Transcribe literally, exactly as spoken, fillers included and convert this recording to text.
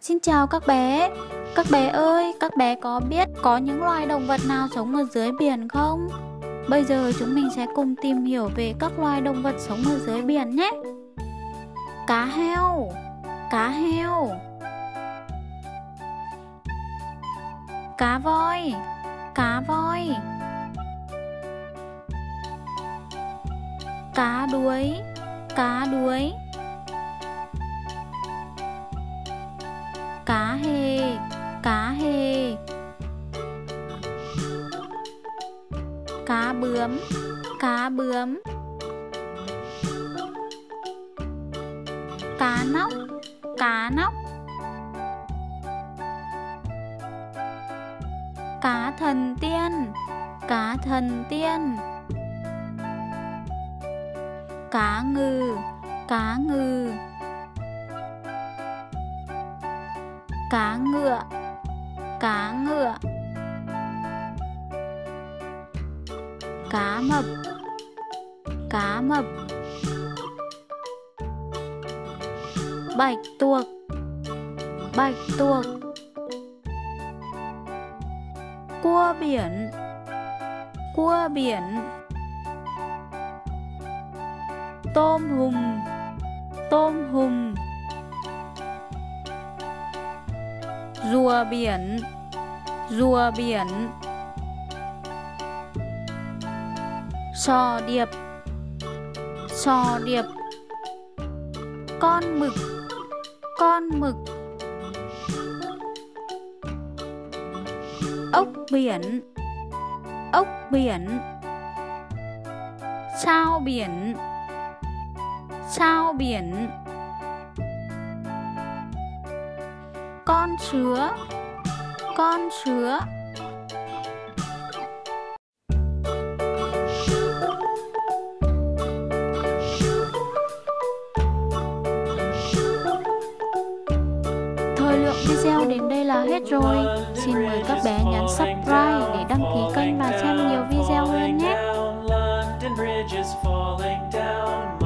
Xin chào các bé. Các bé ơi, các bé có biết có những loài động vật nào sống ở dưới biển không? Bây giờ chúng mình sẽ cùng tìm hiểu về các loài động vật sống ở dưới biển nhé. Cá heo, cá heo. Cá voi, cá voi. Cá đuối, cá đuối. Cá hề, cá hề. Cá bướm, cá bướm. Cá nóc, cá nóc. Cá thần tiên, cá thần tiên. Cá ngừ, cá ngừ. Cá ngựa, cá ngựa. Cá mập, cá mập. Bạch tuộc, bạch tuộc. Cua biển, cua biển. Tôm hùm, tôm hùm. Rùa biển, rùa biển. Sò điệp, sò điệp. Con mực, con mực. Ốc biển, ốc biển. Sao biển, sao biển. Con sứa, con sứa. Thời lượng video đến đây là hết rồi. Xin mời các bé nhấn subscribe để đăng ký kênh và xem nhiều video hơn nhé.